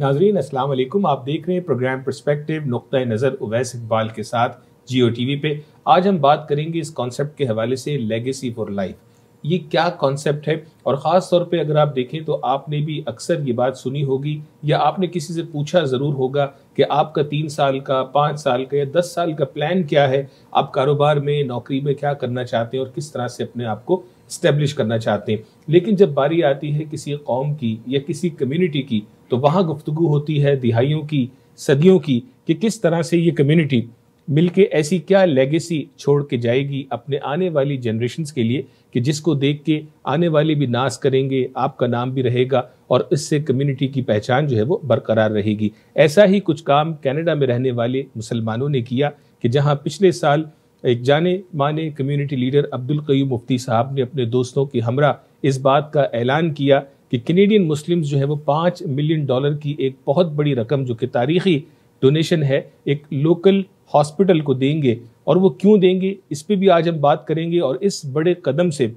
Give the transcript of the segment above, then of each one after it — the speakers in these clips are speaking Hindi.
नाज़रीन अस्सलाम वालेकुम। आप देख रहे हैं प्रोग्राम पर्सपेक्टिव नुक्ता नज़र उवैस इकबाल के साथ जियो टीवी पे। आज हम बात करेंगे इस कॉन्सेप्ट के हवाले से लेगेसी फॉर लाइफ। ये क्या कॉन्सेप्ट है, और ख़ास तौर पे अगर आप देखें तो आपने भी अक्सर ये बात सुनी होगी या आपने किसी से पूछा ज़रूर होगा कि आपका 3 साल का, 5 साल का या 10 साल का प्लान क्या है, आप कारोबार में, नौकरी में क्या करना चाहते हैं और किस तरह से अपने आप को इस्टेब्लिश करना चाहते हैं। लेकिन जब बारी आती है किसी कौम की या किसी कम्युनिटी की, तो वहाँ गुफ्तगू होती है दिहाइयों की, सदियों की, कि किस तरह से ये कम्युनिटी मिलके ऐसी क्या लेगेसी छोड़ के जाएगी अपने आने वाली जनरेशन्स के लिए कि जिसको देख के आने वाले भी नाज करेंगे, आपका नाम भी रहेगा और इससे कम्युनिटी की पहचान जो है वो बरकरार रहेगी। ऐसा ही कुछ काम कनाडा में रहने वाले मुसलमानों ने किया कि जहाँ पिछले साल एक जाने माने कम्युनिटी लीडर अब्दुल क़य्यूम मुफ्ती साहब ने अपने दोस्तों की हमरा इस बात का ऐलान किया कि कैनेडियन मुस्लिम्स जो है वो $5 मिलियन की एक बहुत बड़ी रकम, जो कि तारीखी डोनेशन है, एक लोकल हॉस्पिटल को देंगे। और वो क्यों देंगे, इस पे भी आज हम बात करेंगे। और इस बड़े कदम से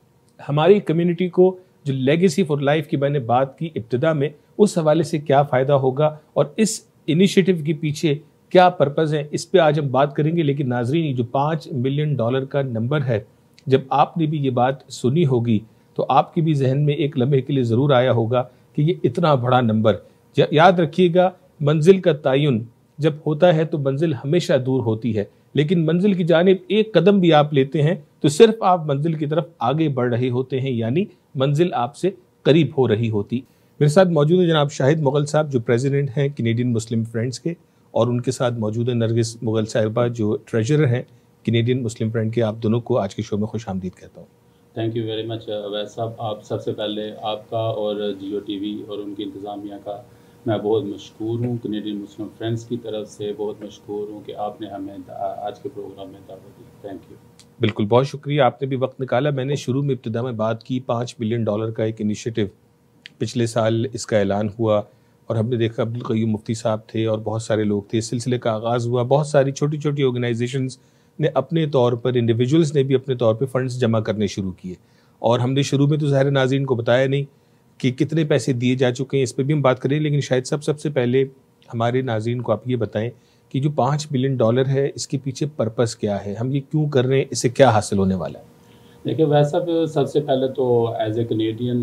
हमारी कम्युनिटी को जो लेगेसी फॉर लाइफ की मैंने बात की इब्तिदा में, उस हवाले से क्या फ़ायदा होगा और इस इनिशिएटिव के पीछे क्या पर्पज़ है, इस पे आज हम बात करेंगे। लेकिन नाजरीन, जो $5 मिलियन का नंबर है, जब आपने भी ये बात सुनी होगी तो आपके भी जहन में एक लम्हे के लिए ज़रूर आया होगा कि ये इतना बड़ा नंबर। याद रखिएगा, मंजिल का तयन जब होता है तो मंजिल हमेशा दूर होती है, लेकिन मंजिल की जानिब एक कदम भी आप लेते हैं तो सिर्फ आप मंजिल की तरफ आगे बढ़ रहे होते हैं, यानी मंजिल आपसे करीब हो रही होती। मेरे साथ मौजूद है जनाब शाहिद मुगल साहब, जो प्रेसिडेंट हैं कैनेडियन मुस्लिम फ्रेंड्स के, और उनके साथ मौजूद है नरगिस मुगल साहिबा, जो ट्रेजरर हैं कैनेडियन मुस्लिम फ्रेंड के। आप दोनों को आज के शो में खुश आमदीद कहता हूँ। Thank you very much Awais sahab. आप सबसे पहले आपका और जियो टीवी और उनकी इंतज़ामिया का मैं बहुत मशकूर हूँ। कैनेडियन मुस्लिम फ्रेंड्स की तरफ से बहुत मशकूर हूँ कि आपने हमें आज के प्रोग्राम में दावत दी। Thank you. बिल्कुल, बहुत शुक्रिया, आपने भी वक्त निकाला। मैंने शुरू में इब्तिदा में बात की $5 मिलियन का एक इनिशिएटिव, पिछले साल इसका ऐलान हुआ और हमने देखा अब्दुल क़य्यूम मुफ्ती साहब थे और बहुत सारे लोग थे। इस सिलसिले का आगाज़ हुआ, बहुत सारी छोटी छोटी ऑर्गेनाइजेशंस ने अपने तौर पर, इंडिविजुअल्स ने भी अपने तौर पर फंड्स जमा करने शुरू किए। और हमने शुरू में तो ज़ाहिर नाज़रीन को बताया नहीं कि कितने पैसे दिए जा चुके हैं, इस पर भी हम बात करें। लेकिन शायद सबसे पहले हमारे नाज़रीन को आप ये बताएं कि जो $5 मिलियन है, इसके पीछे पर्पस क्या है, हम ये क्यों कर रहे हैं, इससे क्या हासिल होने वाला है? देखिए वैसा सबसे पहले तो एज ए कैनेडियन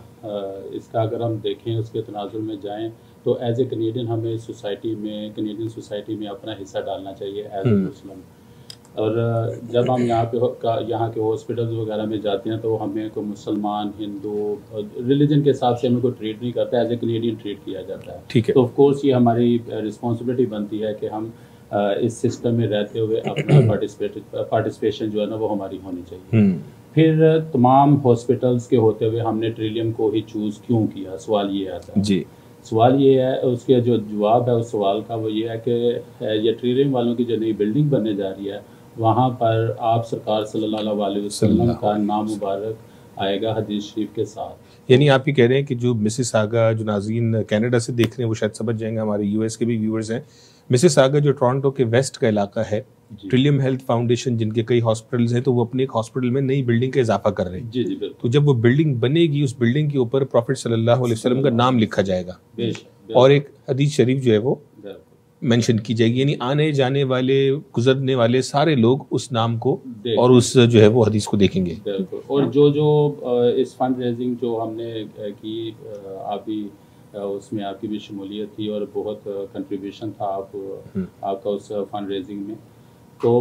इसका अगर हम देखें, उसके तनाजुल में जाएं तो एज ए कैनेडियन हमें सोसाइटी में, कैनेडियन सोसाइटी में अपना हिस्सा डालना चाहिए एज ए मुस्लिम। और जब हम यहाँ के हॉस्पिटल्स वगैरह में जाते हैं तो हमें को मुसलमान, हिंदू, रिलीजन के हिसाब से हमें को ट्रीट नहीं करता, एज ए कैनेडियन ट्रीट किया जाता है। ठीक है। तो ऑफ कोर्स ये हमारी रिस्पॉन्सिबिलिटी बनती है कि हम इस सिस्टम में रहते हुए अपना पार्टिसिपेशन जो है ना वो हमारी होनी चाहिए। फिर तमाम हॉस्पिटल्स के होते हुए हमने ट्रिलियम को ही चूज़ क्यों किया, सवाल ये आता है जी। सवाल ये है, उसके जो जवाब है उस सवाल का वो ये है कि ये ट्रिलियम वालों की जो नई बिल्डिंग बनने जा रही है, वहाँ पर आप सरकार सल्लल्लाहु अलैहि वसल्लम का नाम मुबारक आएगा हदीस शरीफ के साथ। यानी आप ये कह रहे हैं कि जो मिसिसागा, जो नाज़रीन कनाडा से देख रहे हैं वो शायद समझ जाएंगे, हमारे यूएस के भी व्यूअर्स हैं। मिसिसागा जो टोरंटो के वेस्ट का इलाका है, ट्रिलियम हेल्थ फाउंडेशन जिनके कई हॉस्पिटल्स हैं, तो वो अपने एक हॉस्पिटल में नई बिल्डिंग का इजाफा कर रहे हैं। जी जी बिल्कुल। तो जब वो बिल्डिंग बनेगी, उस बिल्डिंग के ऊपर प्रॉफिट सल्लल्लाहु अलैहि वसल्लम का नाम लिखा जाएगा और एक हदीस शरीफ जो है वो मेंशन की जाएगी, यानी आने जाने वाले, गुजरने वाले सारे लोग उस नाम को और उस जो है वो हदीस को देखेंगे। और जो इस फंड रेजिंग जो हमने की, आप भी उसमें आपकी भी शमूलियत थी और बहुत कंट्रीब्यूशन था आपका उस फंड रेजिंग में। तो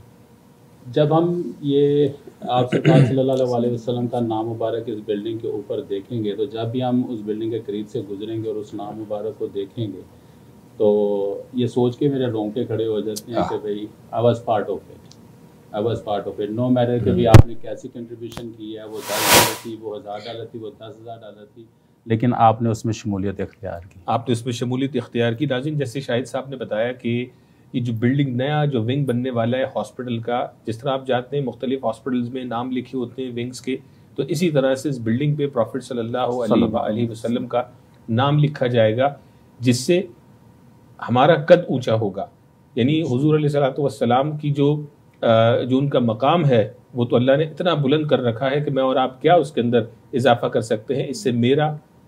जब हम ये आप सरकार सल्लल्लाहु अलैहि वसल्लम का नाम मुबारक इस बिल्डिंग के ऊपर देखेंगे, तो जब भी हम उस बिल्डिंग के करीब से गुजरेंगे और उस नाम मुबारक को देखेंगे तो ये सोच के मेरे रोंगटे खड़े हो जाते हैं कि भाई I was part of it. No matter कि भाई आपने कैसी कंट्रीब्यूशन की है, वो $10 थी, वो $1000 थी, वो $10,000 थी, लेकिन आपने उसमें शमूलियत इख्तियार की। आपने उसमें शमूलियत इख्तियार की। नाज़रीन, जैसे शाहिद साहब ने बताया कि ये जो बिल्डिंग, नया जो विंग बनने वाला है हॉस्पिटल का, जिस तरह आप जानते हैं मुख्तलिफ हॉस्पिटल्स में नाम लिखे होते हैं विंग्स के, तो इसी तरह से इस बिल्डिंग पे प्रॉफिट सल्लल्लाहु अलैहि वसल्लम का नाम लिखा जाएगा, जिससे हमारा कद ऊंचा होगा। यानी हुजूर अलैहिस्सलातु वस्सलाम की जो उनका मकाम है वो तो अल्लाह ने इतना बुलंद कर रखा है कि मैं और आप क्या उसके अंदर इजाफा कर सकते हैं। इससे मेरा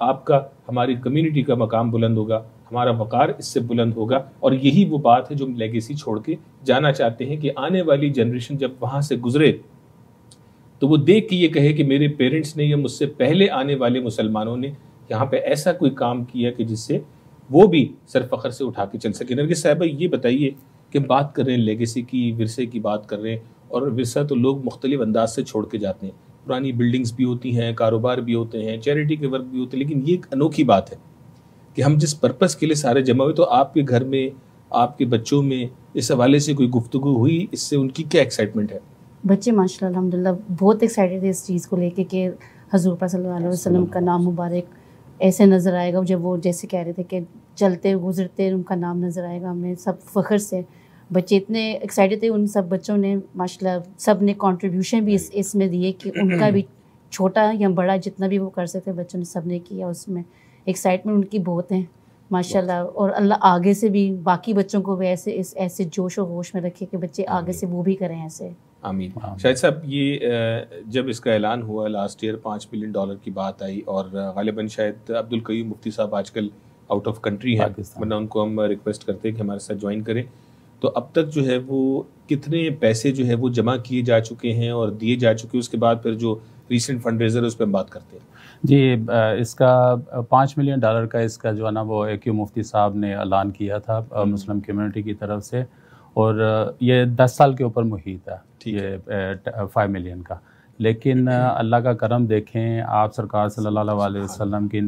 आपका, हमारी कम्युनिटी का मकाम बुलंद होगा, हमारा वक़ार इससे बुलंद होगा। और यही वो बात है जो हम लेगेसी छोड़ के जाना चाहते हैं कि आने वाली जनरेशन जब वहाँ से गुजरे तो वो देख के ये कहे कि मेरे पेरेंट्स ने या मुझसे पहले आने वाले मुसलमानों ने यहाँ पे ऐसा कोई काम किया कि जिससे वो भी सर फ़ख्र से उठा के चल सके। नरगिस साहिबा, ये बताइए कि बात कर रहे हैं लेगेसी की, विरसे की बात कर रहे हैं, और विरसा तो लोग मुख्तलिफ अंदाज से छोड़ के जाते हैं। पुरानी बिल्डिंग्स भी होती हैं, कारोबार भी होते हैं, चैरिटी के वर्क भी होते हैं, लेकिन ये एक अनोखी बात है कि हम जिस पर्पज़ के लिए सारे जमा हुए, तो आपके घर में, आपके बच्चों में इस हवाले से कोई गुफ्तगू हुई, इससे उनकी क्या एक्साइटमेंट है? बच्चे माशाल्लाह अल्हम्दुलिल्लाह बहुत एक्साइटेड थे इस चीज़ को लेके कि हज़ूर पाक सल्लल्लाहु अलैहि वसल्लम का नाम मुबारक ऐसे नज़र आएगा। जब वो जैसे कह रहे थे कि चलते गुजरते उनका नाम नज़र आएगा, हमें सब फ़ख्र से बच्चे इतने एक्साइटेड थे। उन सब बच्चों ने माशाल्लाह सब ने कंट्रीब्यूशन भी इसमें दिए कि उनका भी छोटा या बड़ा जितना भी वो कर सकते बच्चों ने सब ने किया। उसमें एक्साइटमेंट उनकी बहुत है माशाल्लाह, और अल्लाह आगे से भी बाकी बच्चों को भी ऐसे जोश और होश में रखे कि बच्चे आगे से वो भी करें ऐसे। आमीन। शाहिद साहब, ये जब इसका ऐलान हुआ लास्ट ईयर $5 मिलियन की बात आई, और गालिबन शायद अब्दुल कयूम मुफ्ती साहब आजकल आउट ऑफ कंट्री हैं, वरना उनको हम रिक्वेस्ट करते हैं कि हमारे साथ ज्वाइन करें। तो अब तक जो है वो कितने पैसे जो है वो जमा किए जा चुके हैं और दिए जा चुके हैं? उसके बाद फिर जो रीसेंट फंड रेजर है उस पर हम बात करते हैं। जी, इसका $5 मिलियन का इसका जो है ना वो AQ मुफ्ती साहब ने ऐलान किया था मुस्लिम कम्युनिटी की तरफ से, और ये 10 साल के ऊपर मुहित है ये 5 मिलियन का। लेकिन अल्लाह का करम देखें, आप सरकार सल्लल्लाहु अलैहि वसल्लम की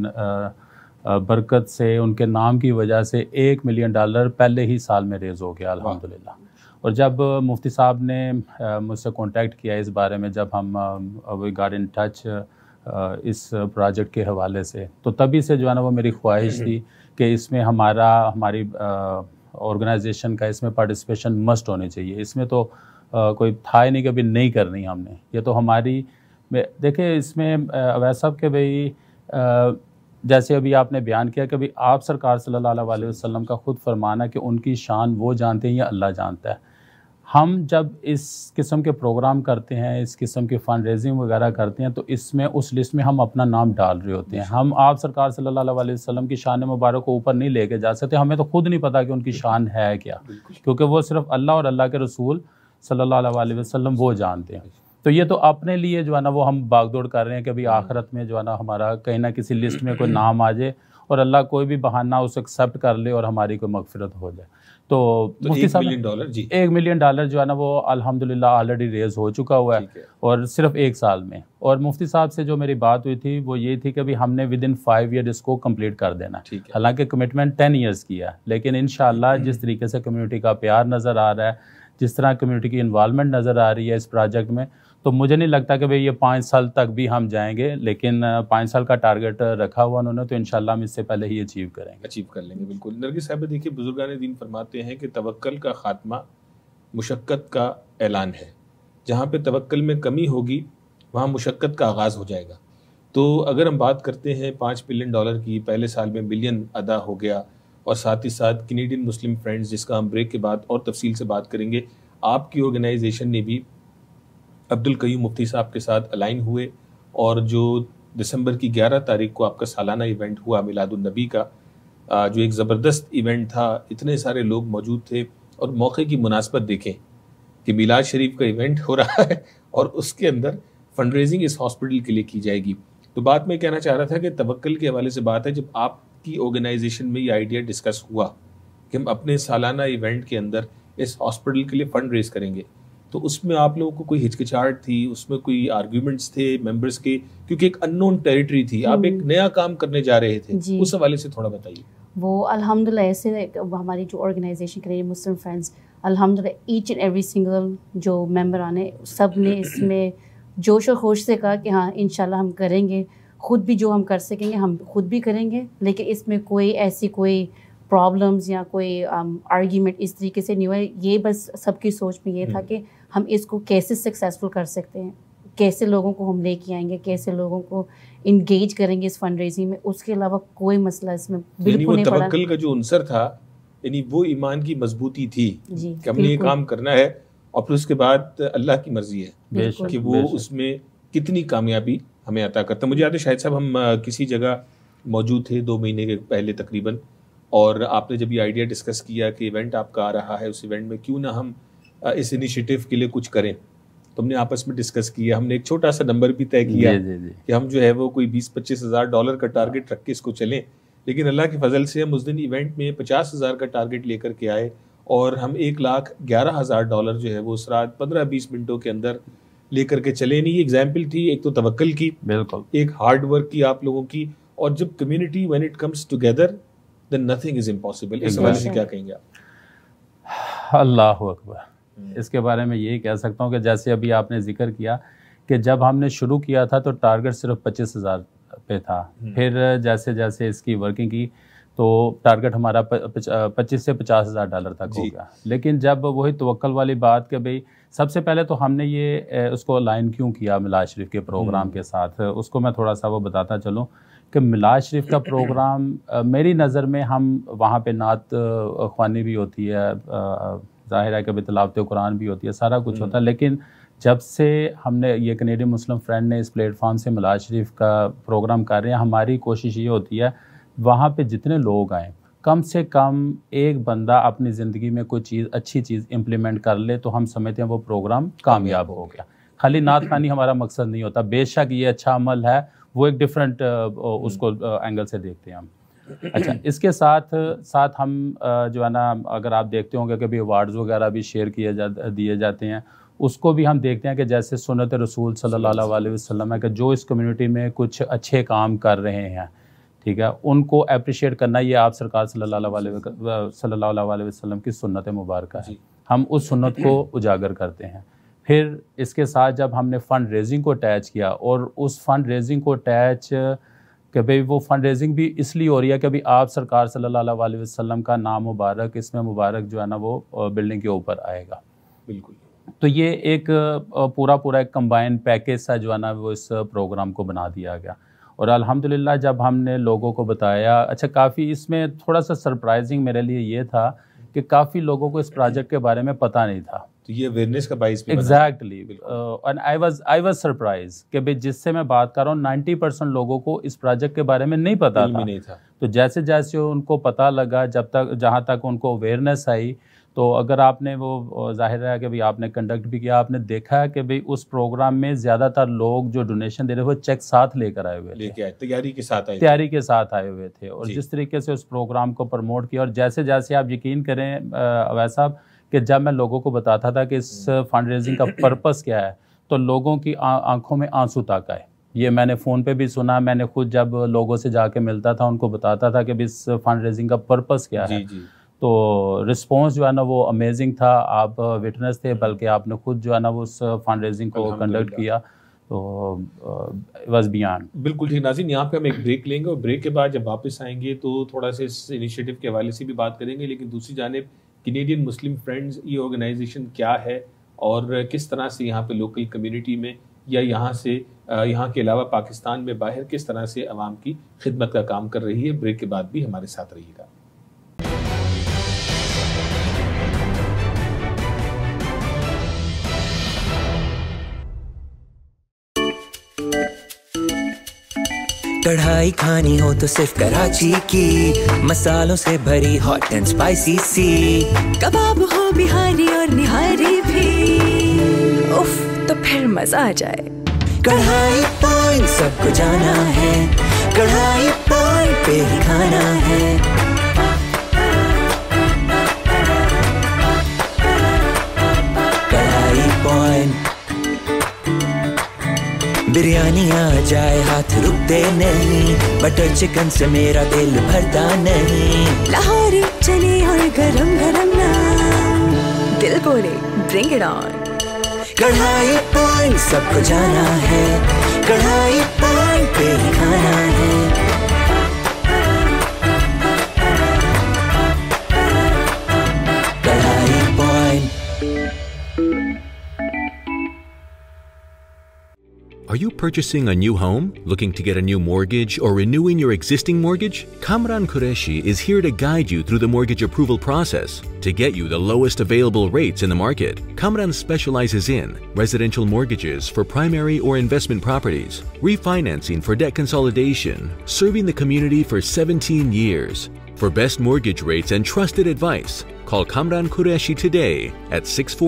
बरकत से, उनके नाम की वजह से $1 मिलियन पहले ही साल में रेज़ हो गया अल्हम्दुलिल्लाह। और जब मुफ्ती साहब ने मुझसे कांटेक्ट किया इस बारे में, जब हम वी गॉट इन टच इस प्रोजेक्ट के हवाले से, तो तभी से जो है ना वो मेरी ख्वाहिश थी कि इसमें हमारी ऑर्गेनाइजेशन का इसमें पार्टिसिपेशन मस्ट होनी चाहिए। इसमें तो कोई था ही नहीं, कभी नहीं करनी हमने, ये तो हमारी। देखिए इसमें अवैस साहब के भाई जैसे अभी आपने बयान किया कि भाई आप सरकार सल्लल्लाहु अलैहि वसल्लम का खुद फरमाना कि उनकी शान वो जानते हैं या अल्लाह जानता है। हम जब इस किस्म के प्रोग्राम करते हैं, इस किस्म की फ़ंड रेजिंग वगैरह करते हैं, तो इसमें उस लिस्ट में हम अपना नाम डाल रहे होते हैं। हम आप सरकार सल्लल्लाहु अलैहि वसल्लम की शान मुबारक को ऊपर नहीं लेके जा सकते। हमें तो खुद नहीं पता कि उनकी शान है क्या, क्योंकि वो सिर्फ अल्लाह और अल्लाह के रसूल सल्लल्लाहु अलैहि वसल्लम वो जानते हैं। तो ये तो अपने लिए जो है ना वो हम भागदौड़ कर रहे हैं कि अभी आखिरत में जो है ना हमारा कहीं ना किसी लिस्ट में कोई नाम आ जाए और अल्लाह कोई भी बहाना उसे एक्सेप्ट कर ले और हमारी कोई मगफिरत हो जाए। तो मुफ्ती साहब $1 मिलियन जो है ना वो अल्हम्दुलिल्लाह ऑलरेडी रेज हो चुका हुआ है, और सिर्फ 1 साल में। और मुफ्ती साहब से जो मेरी बात हुई थी वो ये थी कि अभी हमने विद इन 5 ईयर इसको कंप्लीट कर देना। हालांकि कमिटमेंट 10 ईयर्स की है, लेकिन इंशाल्लाह जिस तरीके से कम्युनिटी का प्यार नज़र आ रहा है, जिस तरह कम्युनिटी की इन्वॉल्वमेंट नज़र आ रही है इस प्रोजेक्ट में, तो मुझे नहीं लगता कि भाई ये 5 साल तक भी हम जाएंगे। लेकिन 5 साल का टारगेट रखा हुआ उन्होंने, तो इंशाल्लाह हम इससे पहले ही अचीव कर लेंगे। बिल्कुल। नरगिस साहब, देखिए बुजुर्गान दीन फरमाते हैं कि तवक्कल का खात्मा मुशक्कत का ऐलान है। जहाँ पे तवक्कल में कमी होगी वहाँ मुशक्कत का आगाज़ हो जाएगा। तो अगर हम बात करते हैं $5 मिलियन की, पहले साल में बिलियन अदा हो गया, और साथ ही साथ कैनेडियन मुस्लिम फ्रेंड्स, जिसका हम ब्रेक के बाद और तफसील से बात करेंगे, आपकी ऑर्गेनाइजेशन ने भी अब्दुल कयूम मुफ्ती साहब के साथ अलाइन हुए, और जो दिसंबर की 11 तारीख को आपका सालाना इवेंट हुआ मिलादुन नबी का, जो एक ज़बरदस्त इवेंट था, इतने सारे लोग मौजूद थे, और मौके की मुनासबत देखें कि मिलाद शरीफ का इवेंट हो रहा है और उसके अंदर फंड रेजिंग इस हॉस्पिटल के लिए की जाएगी। तो बात मैं कहना चाह रहा था कि तवक्कल के हवाले से बात है, जब आपकी ऑर्गेनाइजेशन में ये आइडिया डिस्कस हुआ कि हम अपने सालाना इवेंट के अंदर इस हॉस्पिटल के लिए फ़ंड रेज करेंगे, तो उसमें आप लोगों को कोई हिचकिचाहट थी, उसमें कोई आर्ग्यूमेंट्स थे मेंबर्स के, क्योंकि एक अननोन टेरिटरी थी, आप एक नया काम करने जा रहे थे, उस हवाले से थोड़ा बताइए। वो अल्हम्दुलिल्लाह ऐसे हमारी जो ऑर्गेनाइजेशन कैनेडियन मुस्लिम फ्रेंड्स, अल्हम्दुलिल्लाह ईच एंड एवरी सिंगल जो मेंबर आने, सब ने इसमें जोश और होश से कहा कि हाँ इंशाल्लाह हम करेंगे, खुद भी जो हम कर सकेंगे हम खुद भी करेंगे, लेकिन इसमें कोई ऐसी कोई प्रॉब्लम्स या कोई आर्ग्यूमेंट इस तरीके से नहीं हुआ। ये बस सबकी सोच में ये था कि हम इसको कैसे सक्सेसफुल कर सकते हैं, कैसे लोगों को हम लेके आएंगे, कैसे लोगों को इंगेज करेंगे इस फंड रेजिंग में। उसके अलावा कोई मसला इसमें बिल्कुल नहीं पड़ा। तवक्कुल का जो अंसर था, यानी वो ईमान की मजबूती थी कि हमने ये काम करना है, और फिर उसके बाद अल्लाह की मर्जी है कि वो उसमें कितनी कामयाबी हमें अता करता। मुझे याद है शायद साहब हम किसी जगह मौजूद थे 2 महीने के पहले तकरीबन, और आपने जब ये आइडिया डिस्कस किया कि इवेंट आपका आ रहा है, उस इवेंट में क्यों ना हम इस इनिशिएटिव के लिए कुछ करें, तो हमने आपस में डिस्कस किया। हमने एक छोटा सा नंबर भी तय किया कि हम जो है वो कोई 20-25 हज़ार डॉलर का टारगेट रख के इसको चलें, लेकिन अल्लाह के फजल से हम उस दिन इवेंट में 50 हज़ार का टारगेट लेकर के आए और हम $1,11,000 जो है वो उस रात 15-20 मिनटों के अंदर लेकर के चले। नहीं, एग्जाम्पल थी एक तो तवक्कल की, बिल्कुल, एक हार्ड वर्क की आप लोगों की, और जब community when it comes together then nothing is impossible. इस हवाले से क्या कहेंगे आप? अल्लाहु अकबर। इसके बारे में यही कह सकता हूँ कि जैसे अभी आपने जिक्र किया कि जब हमने शुरू किया था तो टारगेट सिर्फ 25,000 पे था, फिर जैसे जैसे इसकी वर्किंग की तो टारगेट हमारा 25 से $50,000 तक हो गया। लेकिन जब वही तवक्कल वाली बात कि भाई सबसे पहले तो हमने ये उसको अलाइन क्यों किया मिलाद शरीफ के प्रोग्राम के साथ, उसको मैं थोड़ा सा वो बताता चलूँ कि मिलाद शरीफ का प्रोग्राम मेरी नज़र में, हम वहाँ पे नात ख्वानी भी होती है, ज़ाहिर है कि तिलावत कुरान भी होती है, सारा कुछ होता है, लेकिन जब से हमने ये कनेडियन मुस्लिम फ्रेंड ने इस प्लेटफॉर्म से मिलाद शरीफ का प्रोग्राम कर रहे हैं, हमारी कोशिश ये होती है वहाँ पे जितने लोग आएँ कम से कम एक बंदा अपनी ज़िंदगी में कोई चीज़, अच्छी चीज़ इम्प्लीमेंट कर ले तो हम समझते हैं वो प्रोग्राम कामयाब हो गया। खाली नात खानी हमारा मकसद नहीं होता, बेशक ये अच्छा अमल है, वो एक डिफरेंट उसको एंगल से देखते हैं हम। अच्छा, इसके साथ साथ हम जो है ना, अगर आप देखते होंगे कि अवार्ड्स वगैरह भी शेयर दिए जाते हैं, उसको भी हम देखते हैं कि जैसे सुन्नत रसूल सल्लल्लाहु अलैहि वसल्लम है कि जो इस कम्युनिटी में कुछ अच्छे काम कर रहे हैं, ठीक है, उनको अप्रिशिएट करना, ये आप सरकार सल्लल्लाहु अलैहि वसल्लम की सुन्नत मुबारक है, हम उस सुन्नत को उजागर करते हैं। फिर इसके साथ जब हमने फ़ंड रेजिंग को अटैच किया, और उस फंड रेजिंग को अटैच कि भाई वो फंड रेजिंग भी इसलिए हो रही है कि अभी आप सरकार सल्लल्लाहु अलैहि वसल्लम का नाम मुबारक, इसमें मुबारक जो है ना वो बिल्डिंग के ऊपर आएगा। बिल्कुल, तो ये एक पूरा एक कंबाइन पैकेज सा जो है ना वो इस प्रोग्राम को बना दिया गया। और अल्हम्दुलिल्लाह जब हमने लोगों को बताया, अच्छा काफ़ी इसमें थोड़ा सा सरप्राइजिंग मेरे लिए ये था कि काफ़ी लोगों को इस प्रोजेक्ट के बारे में पता नहीं था, तो ये अवेयरनेस का बाइस भी exactly. And I was surprise कि भाई जिससे मैं बात कर रहा हूँ 90% लोगों को इस प्रोजेक्ट के बारे में नहीं पता था। तो जैसे जैसे उनको पता लगा, जहाँ तक उनको अवेयरनेस आई, तो अगर आपने वो जाहिर है कि भाई आपने कंडक्ट भी किया, आपने देखा है कि भाई उस प्रोग्राम में ज़्यादातर लोग जो डोनेशन दे रहे वो चेक साथ लेकर आए हुए थे, तैयारी के साथ आए हुए थे। और जिस तरीके से उस प्रोग्राम को प्रमोट किया, और जैसे जैसे आप यकीन करें वैसा कि जब मैं लोगों को बताता था कि इस फंड रेजिंग का पर्पस क्या है, तो लोगों की आंखों में आंसू तक आए। ये मैंने फ़ोन पे भी सुना, मैंने खुद जब लोगों से जाके मिलता था उनको बताता था कि इस फंड रेजिंग का पर्पस क्या है। तो रिस्पॉन्स जो है ना वो अमेजिंग था, आप विटनेस थे, बल्कि आपने खुद जो है ना वो उस फंड रेजिंग को कंडक्ट किया, तो वाज बियॉन्ड। बिल्कुल ठीक। नाज़रीन, यहाँ पे हम एक ब्रेक लेंगे और ब्रेक के बाद जब वापस आएंगे तो थोड़ा सा इस इनिशिएटिव के हवाले से भी बात करेंगे, लेकिन दूसरी जानिब कैनेडियन मुस्लिम फ्रेंड्स ये ऑर्गेनाइजेशन क्या है और किस तरह से यहाँ पे लोकल कम्युनिटी में या यहाँ के अलावा पाकिस्तान में बाहर किस तरह से आवाम की खिदमत का काम कर रही है। ब्रेक के बाद भी हमारे साथ रहिएगा। कढ़ाई खानी हो तो सिर्फ कराची की, मसालों से भरी हॉट एंड स्पाइसी सी, कबाब हो बिहारी और निहारी भी, उफ तो फिर मजा आ जाए। कढ़ाई पॉइंट सबको जाना है, कढ़ाई पॉइंट पे ही खाना है। कढ़ाई पॉइंट बिरयानी आ जाए हाथ रुकते नहीं, बटर चिकन से मेरा दिल भरता नहीं। लाहौरी चने और गरम गरम नान, दिल बोले bring it on. Kadhai Point सबको जाना है, कढ़ाई पॉइंट पे ही खाना है। Kadhai Point. Are you purchasing a new home, looking to get a new mortgage, or renewing your existing mortgage? Kamran Qureshi is here to guide you through the mortgage approval process to get you the lowest available rates in the market. Kamran specializes in residential mortgages for primary or investment properties, refinancing for debt consolidation, serving the community for 17 years. For best mortgage rates and trusted advice, call Kamran Qureshi today at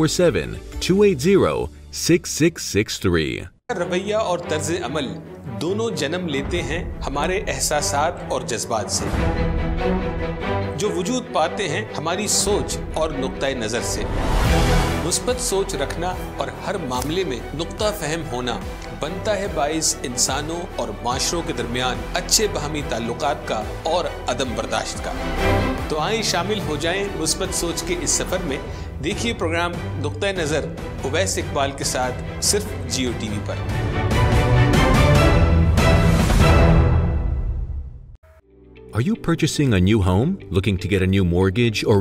647-280-6663. रवैया और तर्ज अमल दोनों जन्म लेते हैं हमारे एहसासात और जज्बात से, जो वजूद पाते हैं हमारी सोच और नुक्ता नज़र से। मुस्बत सोच रखना और हर मामले में नुक्ता फहम होना बनता है बाइस इंसानों और माशरों के दरमियान अच्छे बाहमी ताल्लुकात का और अदम बर्दाश्त का। तो आइए शामिल हो जाएं मुस्बत सोच के इस सफ़र में। देखिए प्रोग्राम नुक्ता नज़र उवैस इकबाल के साथ सिर्फ जियो टीवी पर। Are you purchasing a new home, looking to get a new mortgage, or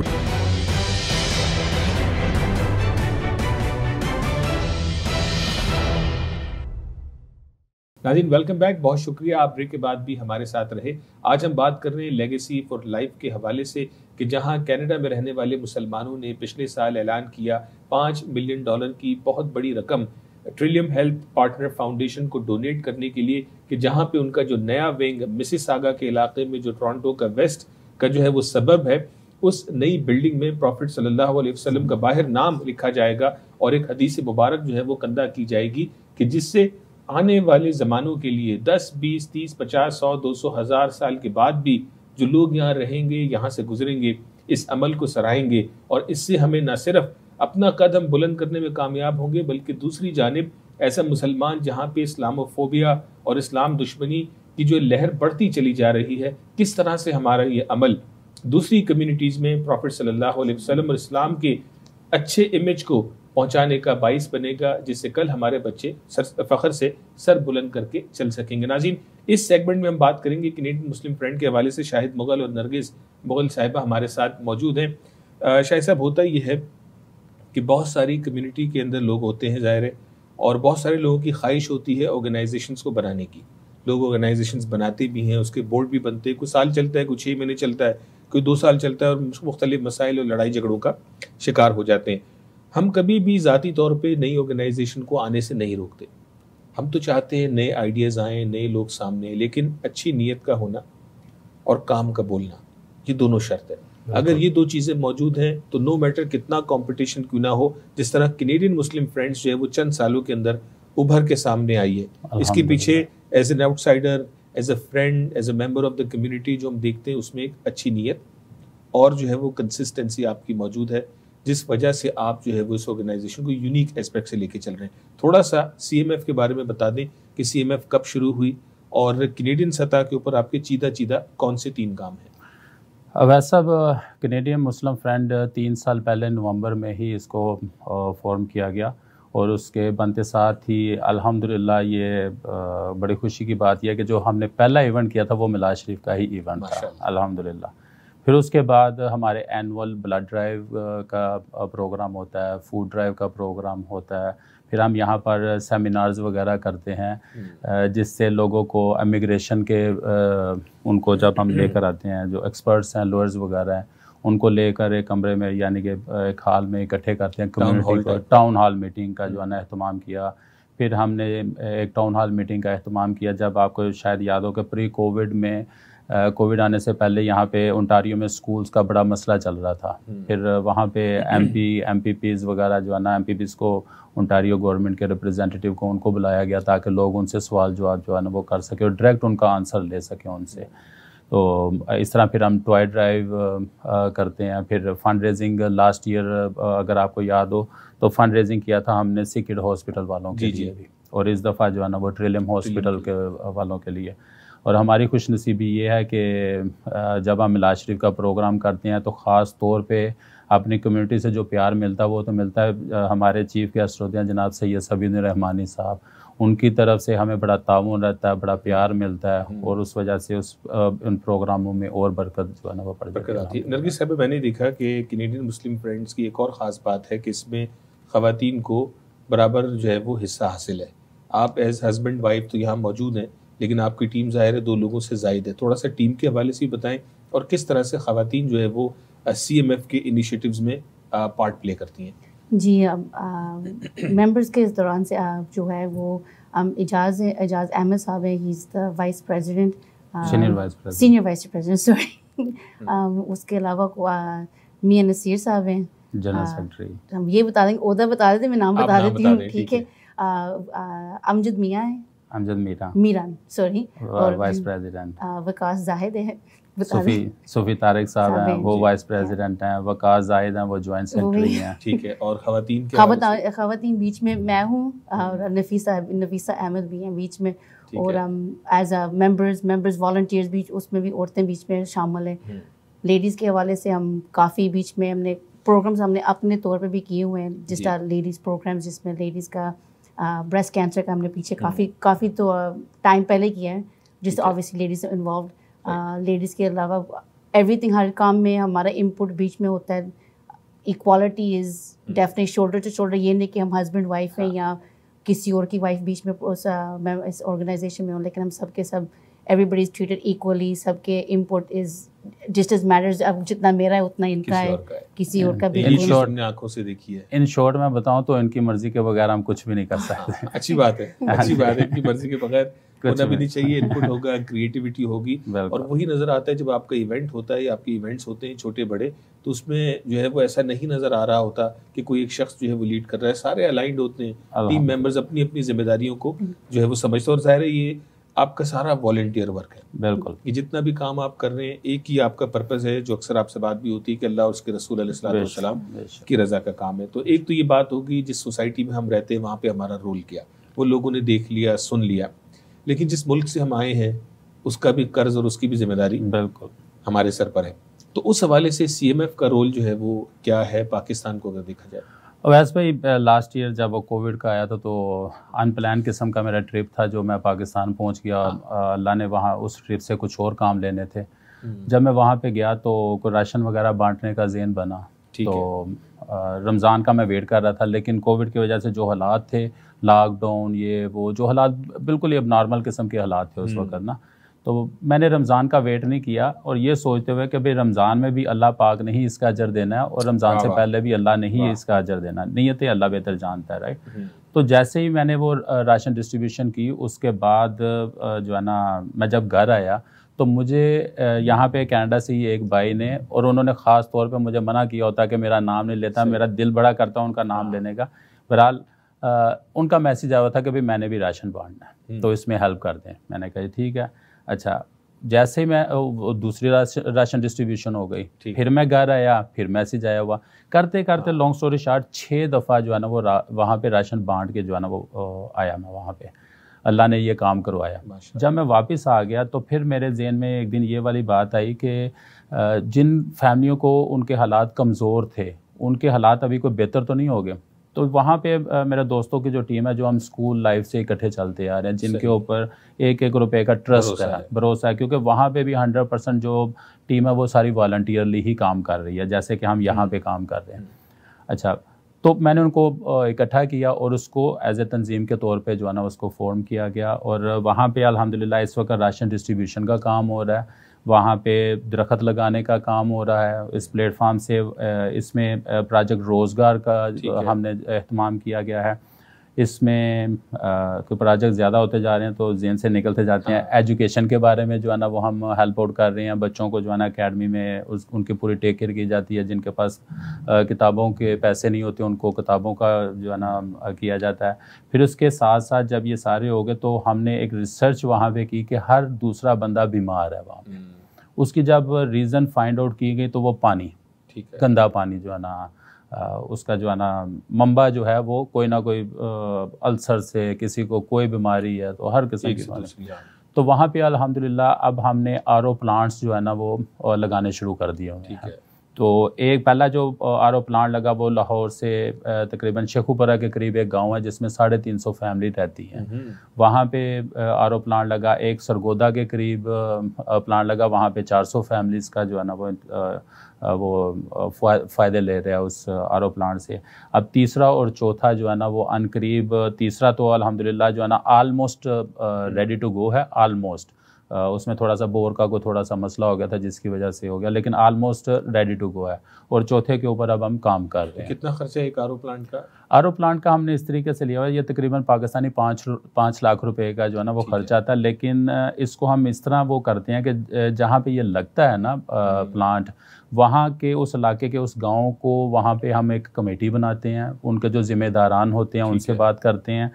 नाज़रीन वेलकम बैक, बहुत शुक्रिया आप ब्रेक के बाद भी हमारे साथ रहे। आज हम बात कर रहे हैं लेगेसी फॉर लाइफ के हवाले से कि जहां कनाडा में रहने वाले मुसलमानों ने पिछले साल ऐलान किया $5 मिलियन की बहुत बड़ी रकम ट्रिलियम हेल्थ पार्टनर फाउंडेशन को डोनेट करने के लिए, कि जहां पे उनका जो नया विंग मिसिसागा के इलाके में जो टोरंटो का वेस्ट का जो है वो सबब है, उस नई बिल्डिंग में प्रॉफिट सल्लल्लाहु अलैहि वसल्लम का बाहर नाम लिखा जाएगा और एक हदीस मुबारक जो है वो कंधा की जाएगी कि जिससे आने वाले ज़मानों के लिए 10, 20, 30, 50, 100, 200, 1000 साल के बाद भी जो लोग यहाँ रहेंगे, यहाँ से गुजरेंगे, इस अमल को सराहेंगे और इससे हमें न सिर्फ अपना कदम बुलंद करने में कामयाब होंगे, बल्कि दूसरी जानिब ऐसा मुसलमान जहाँ पे इस्लामोफोबिया और इस्लाम दुश्मनी की जो लहर बढ़ती चली जा रही है, किस तरह से हमारा ये अमल दूसरी कम्युनिटीज़ में प्रॉफिट सल्लल्लाहु अलैहि वसल्लम और इस्लाम के अच्छे इमेज को पहुंचाने का बाइस बनेगा, जिससे कल हमारे बच्चे फ़ख्र से सर बुलंद करके चल सकेंगे। नाज़रीन, इस सेगमेंट में हम बात करेंगे कैनेडियन मुस्लिम फ्रेंड के हवाले से। शाहिद मुगल और नरगिस मुगल साहिबा हमारे साथ मौजूद हैं। शाहिद साहब, होता ये है कि बहुत सारी कम्युनिटी के अंदर लोग होते हैं ज़ाहिर है, और बहुत सारे लोगों की ख्वाहिश होती है ऑर्गेनाइजेशंस को बनाने की। लोग ऑर्गेनाइजेशंस बनाते भी हैं, उसके बोर्ड भी बनते हैं, कुछ साल चलता है, कुछ 6 महीने चलता है, कोई 2 साल चलता है और मुख्तलिफ मसाइल और लड़ाई झगड़ों का शिकार हो जाते हैं। हम कभी भी ज़ाती तौर पे नई ऑर्गेनाइजेशन को आने से नहीं रोकते। हम तो चाहते हैं नए आइडियाज़ आएँ, नए लोग सामने, लेकिन अच्छी नीयत का होना और काम का बोलना, ये दोनों शर्त है। अगर ये 2 चीज़ें मौजूद हैं तो नो मैटर कितना कंपटीशन क्यों ना हो, जिस तरह कैनेडियन मुस्लिम फ्रेंड्स जो है वो चंद सालों के अंदर उभर के सामने आई है, इसके पीछे as an outsider, as a friend, as a member of the community जो हम देखते हैं उसमें एक अच्छी नीयत और जो है वो कंसिस्टेंसी आपकी मौजूद है, जिस वजह से आप जो है वो इस ऑर्गेनाइजेशन को यूनिक एस्पेक्ट से लेके चल रहे हैं। थोड़ा सा CMF के बारे में बता दें कि CMF कब शुरू हुई और कैनेडियन सतह के ऊपर आपके चीदा कौन से 3 काम हैं? वैसा कैनेडियन मुस्लिम फ्रेंड 3 साल पहले नवंबर में ही इसको फॉर्म किया गया और उसके बनते साथ ही अल्हम्दुलिल्लाह ये बड़ी खुशी की बात यह है कि जो हमने पहला इवेंट किया था वो मिलाद शरीफ का ही इवेंट था अल्हम्दुलिल्लाह। फिर उसके बाद हमारे एनुअल ब्लड ड्राइव का प्रोग्राम होता है, फूड ड्राइव का प्रोग्राम होता है, फिर हम यहाँ पर सेमिनार्स वगैरह करते हैं जिससे लोगों को इमिग्रेशन के उनको जब हम लेकर आते हैं, जो एक्सपर्ट्स हैं, लॉयर्स वगैरह हैं, उनको लेकर एक कमरे में यानी कि एक हॉल में इकट्ठे करते हैं, कम्युनिटी को टाउन हॉल मीटिंग का जो है ना अहतमाम किया। फिर हमने एक टाउन हॉल मीटिंग का अहतमाम किया जब आपको शायद याद हो कि प्री कोविड में कोविड आने से पहले यहाँ पे ओंटारियो में स्कूल्स का बड़ा मसला चल रहा था। फिर वहाँ पे MPPs वगैरह जो है ना, MPPs को ओंटारियो गवर्नमेंट के रिप्रेजेंटेटिव को उनको बुलाया गया ताकि लोग उनसे सवाल जवाब जो है ना वो कर सके और डायरेक्ट उनका आंसर ले सकें उनसे। तो इस तरह फिर हम टॉय ड्राइव करते हैं। फिर फंड रेजिंग लास्ट ईयर अगर आपको याद हो तो फंड रेजिंग किया था हमने सिकिड हॉस्पिटल वालों के लिए भी, और इस दफ़ा जो है ना वो ट्रिलियम हॉस्पिटल के वालों के लिए। और हमारी खुशनसीबी ये है कि जब हम मिलाद शरीफ का प्रोग्राम करते हैं तो ख़ास तौर पे अपनी कम्युनिटी से जो प्यार मिलता है वो तो मिलता है हमारे चीफ गेस्ट होते हैं जनाब सैयद सबीन रहमानी साहब, उनकी तरफ से हमें बड़ा ताउन रहता है, बड़ा प्यार मिलता है और उस वजह से उन प्रोग्रामों में और बरकत जो है ना वो बढ़ जाती है। नरगिस साहब, मैंने देखा कि कैनेडियन मुस्लिम फ्रेंड्स की एक और ख़ास बात है कि इसमें ख़वातीन को बराबर जो है वो हिस्सा हासिल है। आप एज हस्बैंड वाइफ तो यहाँ मौजूद हैं, लेकिन आपकी टीम ज़ाहिर है 2 लोगों से ज़ायद है। थोड़ा सा टीम के हवाले से बताएं और किस तरह से ख़वातीन जो है वो CMF के इनिशिएटिव्स में पार्ट प्ले करती हैं। जी, मेंबर्स के इस दौरान से जो है वो एजाज अहमद साहब है, he is the vice president, senior vice president sorry. उसके अलावा मियां नसीर साहब हैं जनरल सेक्रेटरी। हम ये बता देंगे, ओहदा बता देते, मैं नाम बता देती हूँ, ठीक है। अमजद मियां है, अमजद मीरा सॉरी, और वाइस प्रेसिडेंट वकास जाहिद है, सूफी तारिक साहब हैं, वो वाइस प्रेसिडेंट हैं, वकास जाहिद हैं, वो जॉइंट सेक्रेटरी हैं, ठीक है। और खवातीन बीच में मैं हूँ, और नफीसा अहमद भी हैं बीच में, और एज अ मेंबर्स वॉलंटियर्स भी, उसमें भी औरतें बीच में शामिल हैं। लेडीज़ के हवाले से हम काफ़ी बीच में हमने प्रोग्राम्स हमने अपने तौर पे भी किए हुए हैं, जिस तरह लेडीज़ प्रोग्राम्स, जिसमें लेडीज़ का ब्रेस्ट कैंसर का हमने पीछे काफ़ी तो टाइम पहले किया है, जिससे ऑब्वियसली लेडीज़ इन्वॉल्व। लेडीज़ के अलावा एवरीथिंग, हर काम में हमारा इनपुट बीच में होता है। Equality is definitely shoulder to shoulder, ये नहीं कि हम हस्बैंड वाइफ हैं या किसी और की वाइफ बीच में इस ऑर्गेनाइजेशन में हो, लेकिन हम सबके सब एवरीबडी इज़ ट्रीटेड इक्वली, सबके input is just as matters. अब जितना मेरा है उतना इनका है, किसी और का भी। आंखों से देखिए, इन शॉर्ट में बताऊं तो इनकी मर्जी के बगैर हम कुछ भी नहीं कर सकते। अच्छी बात है, अच्छी बात है। इनकी मर्जी के बगैर होना भी नहीं चाहिए, इनपुट होगा, क्रिएटिविटी होगी, और वही नज़र आता है जब आपका इवेंट होता है या आपके इवेंट्स होते हैं छोटे बड़े, तो उसमें जो है वो ऐसा नहीं नज़र आ रहा होता कि कोई एक शख्स जो है वो लीड कर रहा है, सारे अलाइंड होते हैं, टीम मेंबर्स अपनी अपनी जिम्मेदारियों को जो है वो समझते हैं। और ज़ाहिर है ये आपका सारा वॉलंटियर वर्क है, बिल्कुल। ये जितना भी काम आप कर रहे हैं, एक ही आपका पर्पस है, जो अक्सर आपसे बात भी होती है कि अल्लाह और उसके रसूल अलैहिस्सलाम की रज़ा का काम है। तो एक तो ये बात होगी, जिस सोसाइटी में हम रहते हैं वहाँ पे हमारा रोल क्या, वो लोगों ने देख लिया, सुन लिया, लेकिन जिस मुल्क से हम आए हैं उसका भी कर्ज और उसकी भी जिम्मेदारी बिल्कुल हमारे सर पर है। तो उस हवाले से CMF का रोल जो है वो क्या है पाकिस्तान को अगर देखा जाए? वैसे भाई लास्ट ईयर जब वो कोविड का आया था तो अनप्लान किस्म का मेरा ट्रिप था, जो मैं पाकिस्तान पहुंच गया। अल्लाह ने वहाँ उस ट्रिप से कुछ और काम लेने थे। जब मैं वहाँ पे गया तो कोई राशन वगैरह बांटने का ज़हन बना, तो रमज़ान का मैं वेट कर रहा था, लेकिन कोविड की वजह से जो हालात थे, लॉकडाउन, ये वो जो हालात बिल्कुल ही अब नॉर्मल किस्म के हालात थे उस वक्त ना, तो मैंने रमज़ान का वेट नहीं किया, और ये सोचते हुए कि भाई रमज़ान में भी अल्लाह पाक ने ही इसका अजर देना है, और रमज़ान से पहले भी अल्लाह ने ही इसका अजर देना, नीयतें अल्लाह बेहतर जानता है, राइट। तो जैसे ही मैंने वो राशन डिस्ट्रीब्यूशन की, उसके बाद जो है ना, मैं जब घर आया तो मुझे यहाँ पे कनाडा से ही एक भाई ने, और उन्होंने ख़ास तौर पे मुझे मना किया होता कि मेरा नाम नहीं लेता, मेरा दिल बड़ा करता उनका नाम लेने का। बहरहाल उनका मैसेज आया था कि भाई मैंने भी राशन बांटना है, तो इसमें हेल्प कर दें। मैंने कहा ठीक है। अच्छा, जैसे ही मैं दूसरी राशन डिस्ट्रीब्यूशन हो गई, फिर मैं घर आया, फिर मैसेज आया हुआ, करते करते लॉन्ग स्टोरी शॉर्ट 6 दफ़ा जो है ना वो वहाँ पे राशन बांट के जो है ना वो आया मैं वहाँ पे। अल्लाह ने ये काम करवाया। जब मैं वापस आ गया तो फिर मेरे जहन में एक दिन ये वाली बात आई कि जिन फैमिलियों को उनके हालात कमज़ोर थे, उनके हालात अभी कोई बेहतर तो नहीं हो गए। तो वहाँ पे मेरे दोस्तों की जो टीम है, जो हम स्कूल लाइफ से इकट्ठे चलते आ रहे हैं, जिनके ऊपर एक एक रुपए का ट्रस्ट है, भरोसा है, क्योंकि वहाँ पे भी 100% जो टीम है वो सारी वॉलंटियरली ही काम कर रही है, जैसे कि हम यहाँ पे काम कर रहे हैं। अच्छा, तो मैंने उनको इकट्ठा किया और उसको एज ए तंजीम के तौर पे जो है ना उसको फॉर्म किया गया, और वहाँ पे अल्हम्दुलिल्लाह इस वक्त राशन डिस्ट्रीब्यूशन का काम हो रहा है, वहाँ पे दरख्त लगाने का काम हो रहा है। इस प्लेटफार्म से इसमें प्रोजेक्ट रोज़गार का हमने एहतमाम किया गया है। इसमें कोई प्रोजेक्ट ज़्यादा होते जा रहे हैं तो जेन से निकलते जाते हैं। एजुकेशन के बारे में जो है ना वो हम हेल्प आउट कर रहे हैं, बच्चों को जो है ना अकेडमी में उनकी पूरी टेक केयर की जाती है। जिनके पास किताबों के पैसे नहीं होते उनको किताबों का जो है ना किया जाता है। फिर उसके साथ साथ जब ये सारे हो गए तो हमने एक रिसर्च वहाँ पे की कि हर दूसरा बंदा बीमार है वहाँ पे। उसकी जब रीज़न फाइंड आउट की गई तो वो पानी, ठीक है, गंदा पानी जो है ना उसका जो है ना मंबा जो है वो कोई ना कोई अल्सर से, किसी को कोई बीमारी है तो हर किस्म की बीमारी। तो वहाँ पे अल्हम्दुलिल्लाह अब हमने RO प्लांट्स जो है ना वो लगाने शुरू कर दिए हुए हैं। तो एक पहला जो आरओ प्लांट लगा वो लाहौर से तकरीबन शेखुपुरा के करीब एक गांव है जिसमें 350 फैमिली रहती हैं। वहाँ पे आरओ प्लांट लगा। एक सरगोदा के करीब प्लांट लगा, वहाँ पे 400 फैमिलीज़ का जो है ना वो फ़ायदे ले रहे हैं उस आरओ प्लांट से। अब तीसरा और चौथा जो है ना वो अनकरीब, तीसरा तो अल्हम्दुलिल्लाह जो है ना आलमोस्ट रेडी टू गो है, आलमोस्ट। उसमें थोड़ा सा बोर का थोड़ा सा मसला हो गया था जिसकी वजह से हो गया, लेकिन आलमोस्ट रेडी टू गो है। और चौथे के ऊपर अब हम काम कर रहे हैं। कितना खर्चा है एक आरओ प्लांट का? आरओ प्लांट का हमने इस तरीके से लिया हुआ है, ये तकरीबन पाकिस्तानी 5 लाख रुपए का जो है ना वो खर्चा आता है। लेकिन इसको हम इस तरह वो करते हैं कि जहाँ पे ये लगता है ना प्लांट, वहाँ के उस इलाके के उस गांव को, वहाँ पे हम एक कमेटी बनाते हैं, उनके जो जिम्मेदारान होते हैं उनसे बात करते हैं,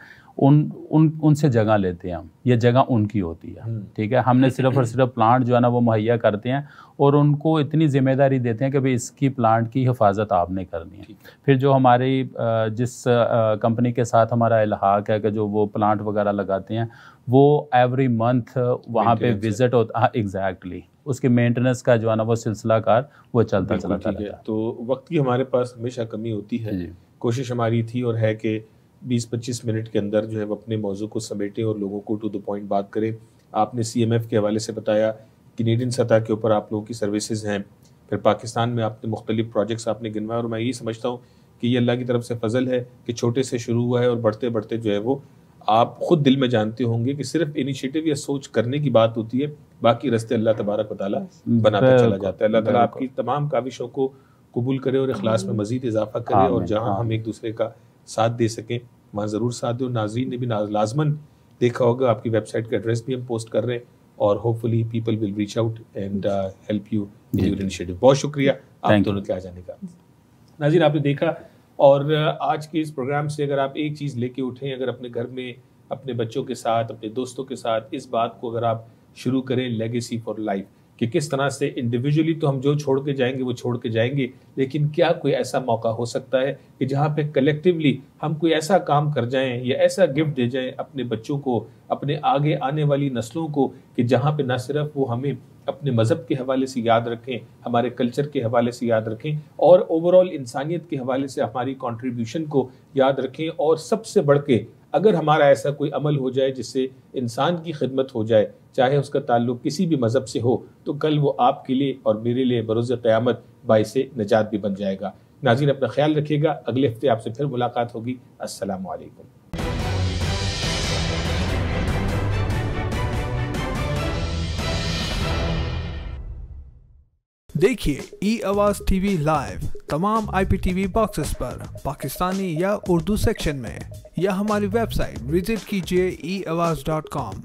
उनसे जगह लेते हैं हम, ये जगह उनकी होती है। ठीक है, हमने सिर्फ और सिर्फ प्लांट जो है ना वो मुहैया करते हैं और उनको इतनी जिम्मेदारी देते हैं कि भाई इसकी प्लांट की हिफाजत आपने करनी है। फिर जो हमारी जिस कंपनी के साथ हमारा इल्हाक है कि जो वो प्लांट वगैरह लगाते हैं वो एवरी मंथ वहाँ पे विजिट होता है। एग्जैक्टली, उसकी मेंटेनेंस का जो है ना वो सिलसिलाकार वो चलता रहता है। तो वक्त की हमारे पास हमेशा कमी होती है। कोशिश हमारी थी और है कि 20-25 मिनट के अंदर जो है वो अपने मौजू को समेटें और लोगों को टू द पॉइंट बात करें। आपने CMF के हवाले से बताया, कैनेडियन सतह के ऊपर आप लोगों की सर्विसेज हैं, फिर पाकिस्तान में आपने मुख्तलिफ प्रोजेक्ट्स आपने गिनवाए। और मैं ये समझता हूँ कि ये अल्लाह की तरफ से फजल है कि छोटे से शुरू हुआ है और बढ़ते बढ़ते जो है वो आप खुद दिल में जानते होंगे कि सिर्फ इनिशिएटिव या सोच करने की बात होती है, बाकी रास्ते अल्लाह तबारक व तआला बनाता चला जाता है। अल्लाह ताला आपकी तमाम काविशों को कबूल करे और इखलास में मजीद इजाफा करे और जहाँ हम एक दूसरे का साथ दे सकें वहाँ ज़रूर साथ दो। नाज़रीन ने भी लाजमन देखा होगा, आपकी वेबसाइट का एड्रेस भी हम पोस्ट कर रहे हैं और hopefully people will reach out and help you in your initiative. बहुत शुक्रिया आप दोनों के आ जाने का। नाज़रीन, आपने देखा और आज के इस प्रोग्राम से अगर आप एक चीज़ लेके उठें, अगर अपने घर में अपने बच्चों के साथ, अपने दोस्तों के साथ इस बात को अगर आप शुरू करें, लेगेसी फॉर लाइफ, कि किस तरह से इंडिविजुअली तो हम जो छोड़ के जाएंगे वो छोड़ के जाएंगे, लेकिन क्या कोई ऐसा मौका हो सकता है कि जहाँ पे कलेक्टिवली हम कोई ऐसा काम कर जाएं या ऐसा गिफ्ट दे जाएं अपने बच्चों को, अपने आगे आने वाली नस्लों को, कि जहाँ पे ना सिर्फ वो हमें अपने मज़हब के हवाले से याद रखें, हमारे कल्चर के हवाले से याद रखें और ओवरऑल इंसानियत के हवाले से हमारी कंट्रीब्यूशन को याद रखें। और सबसे बढ़ के अगर हमारा ऐसा कोई अमल हो जाए जिससे इंसान की खिदमत हो जाए, चाहे उसका ताल्लुक किसी भी मज़हब से हो, तो कल वो आपके लिए और मेरे लिए बरोज़ क़यामत बाइसे निजात भी बन जाएगा। नाज़रीन, अपना ख्याल रखिएगा, अगले हफ्ते आपसे फिर मुलाकात होगी। अस्सलामु अलैकुम। देखिए ई-आवाज़ TV लाइव तमाम IPTV बॉक्सेस पर पाकिस्तानी या उर्दू सेक्शन में, या हमारी वेबसाइट विजिट कीजिए eawaz.com।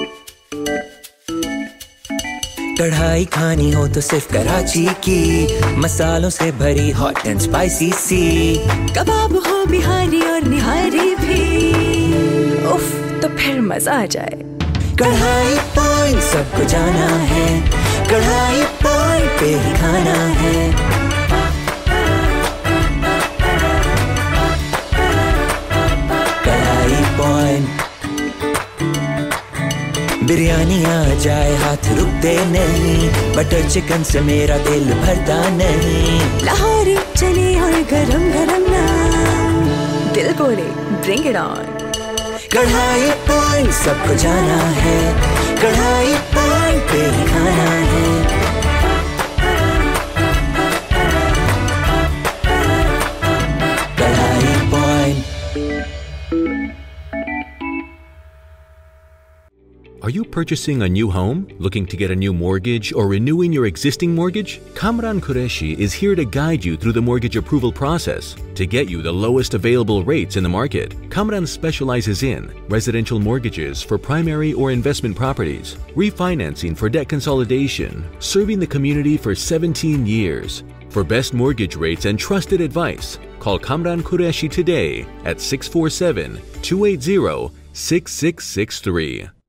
कढ़ाई खानी हो तो सिर्फ कराची की, मसालों से भरी हॉट एंड स्पाइसी सी, कबाब हो बिहारी और निहारी भी, उफ तो फिर मजा आ जाए। कढ़ाई पॉइंट सबको जाना है, कढ़ाई पॉइंट पे ही खाना है। कढ़ाई पॉइंट बिरयानी आ जाए हाथ रुकते नहीं, बटर चिकन से मेरा दिल भरता नहीं। लाहौरी चने और गरम गरम नान, दिल बोले bring it on. Kadhai Point सबको जाना है, कढ़ाई पॉइंट पे ही खाना है। Kadhai Point. Are you purchasing a new home, looking to get a new mortgage, or renewing your existing mortgage? Kamran Qureshi is here to guide you through the mortgage approval process to get you the lowest available rates in the market. Kamran specializes in residential mortgages for primary or investment properties, refinancing for debt consolidation, serving the community for 17 years. For best mortgage rates and trusted advice, call Kamran Qureshi today at 647-280-6663.